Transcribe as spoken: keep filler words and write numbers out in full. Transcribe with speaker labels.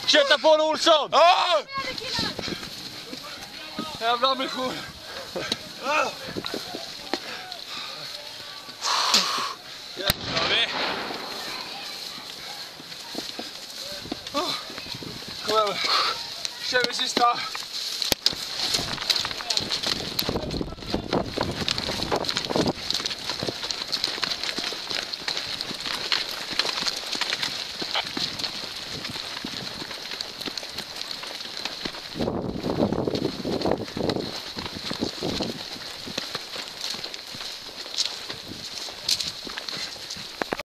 Speaker 1: Kötta på en Olsson!
Speaker 2: Ah!
Speaker 1: Jävla ambition! Ah! Jävlar. Oh. Kom igen. Kör vi sista.